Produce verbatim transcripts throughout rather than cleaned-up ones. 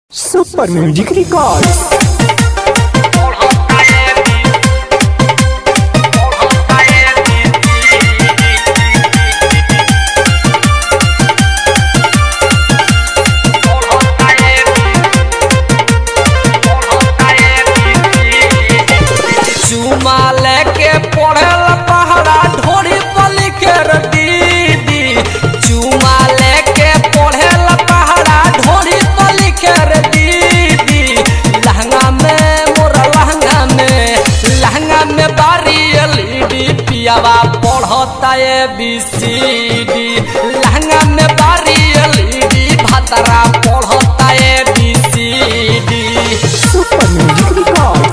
Super music records. चुमा लेके पढ़ल पहरा ढोरी पली के दीदी, चुमा लेके पढ़ल पहरा ढोरी पली के दीदी। लहंगा में मोरा लहंगा में लहंगा में बारी एलईडी पियावा पढ़ता ए बी सी डी। लहंगा में बारी एलईडी भतरा पढ़ता A B C D. Super music records.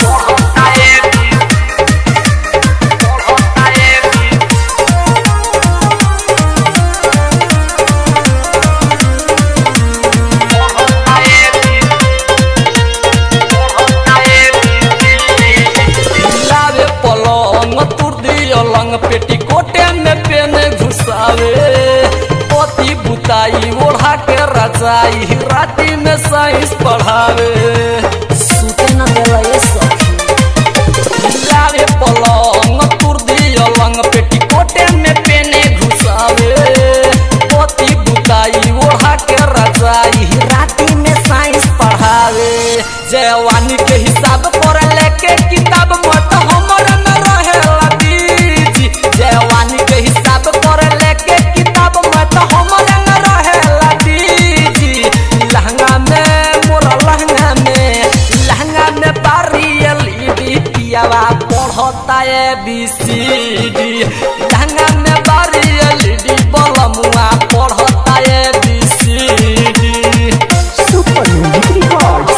Petticoat में पेन घुसावे, पोती बुताई ओढ़ा के रजाई राती में साइंस पढ़ावे। सुते न देला ये सखी लावे पलंग तुर दियो लंग, पेटी कोटे में पेन घुसावे, पोती बुताई ओढ़ा के रजाई राती में साइंस पढ़ावे। जवानी के हिसाब पर लेके किताब मत हमर में रहेला दीदी। जवानी के हिसाब पर लेके किताब मत हमर में रहेला दीदी। लहंगा में मोरा लहंगा में लहंगा में बारी एलईडी पियावा पढ़ता ए बी सी डी। लहंगा में बारी एलईडी बलमुआ पढ़ता A B C D. Super music records.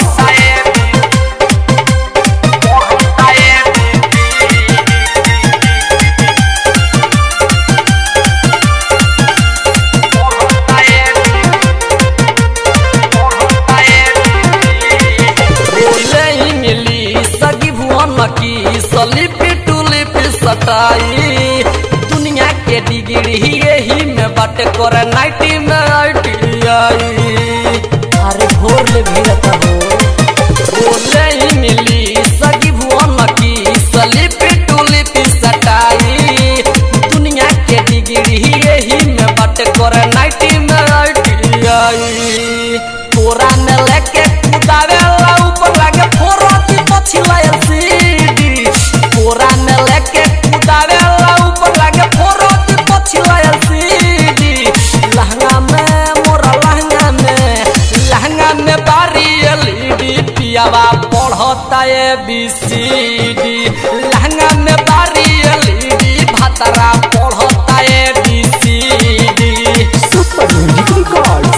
की सलिपी टुलिपी सटाई, दुनिया के डिग्री यही में बाटे करे नाइटी में आई आई। अरे भोर ले भी रहता हो बोले ही मिली सगी भुवन की सलिपी टुलिपी सटाई, दुनिया के डिग्री यही में बाटे करे नाइटी में आई आई। तोरा में लेके कुदावे ला ऊपर लागे फोरती पछी लायल सीडी। तोरा में लेके कुदावे ला ऊपर लागे फोरती पछी लायल सीडी। लहंगा में मोरा लहंगा में लहंगा में बारी एलईडी पियावा पढ़ता ए बी सी डी। लहंगा में बारी एलईडी भतरा पढ़ता A B C D. Super music records.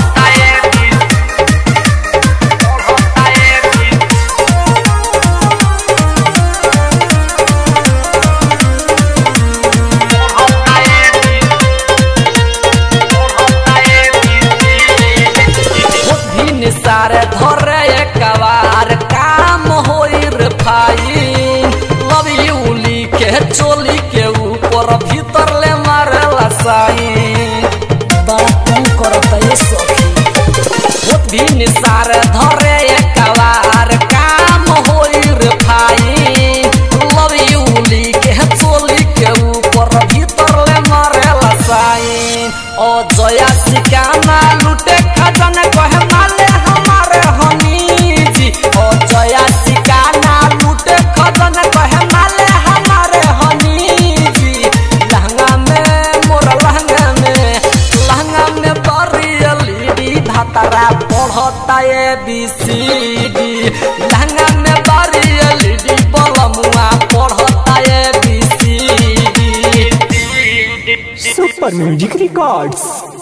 सारे धरे एकबार काम होई रे भाई। लव यू लिखे चोली के ऊपर भीतर ले मारेला साई। बड़ा कम करता ये सखी बहुत भी निसारे धरे एकबार काम होई रे भाई। लव यू लिखे चोली के ऊपर भीतर ले मारेला साई। ओ जया सिकाना लुटे खजाना कहे माले हमारे हनी जी। ओ जया सिकाना लूटे खजाना कहे माले हमारे हनी जी। लहंगा में मोरा लहंगा में लहंगा में बारी एलईडी भतरा पढ़ता ए बी सी डी। लहंगा में बारी एलईडी बलमुआ पढ़ता A B C D. Super music records.